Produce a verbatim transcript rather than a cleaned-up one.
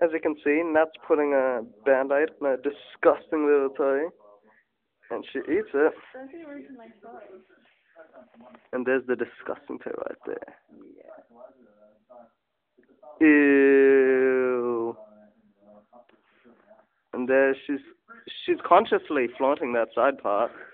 As you can see, Nat's putting a bandaid on a disgusting little toy, and she eats it. Don't be rude to my toys. And there's the disgusting toy right there. Ew. And there she's she's consciously flaunting that side part.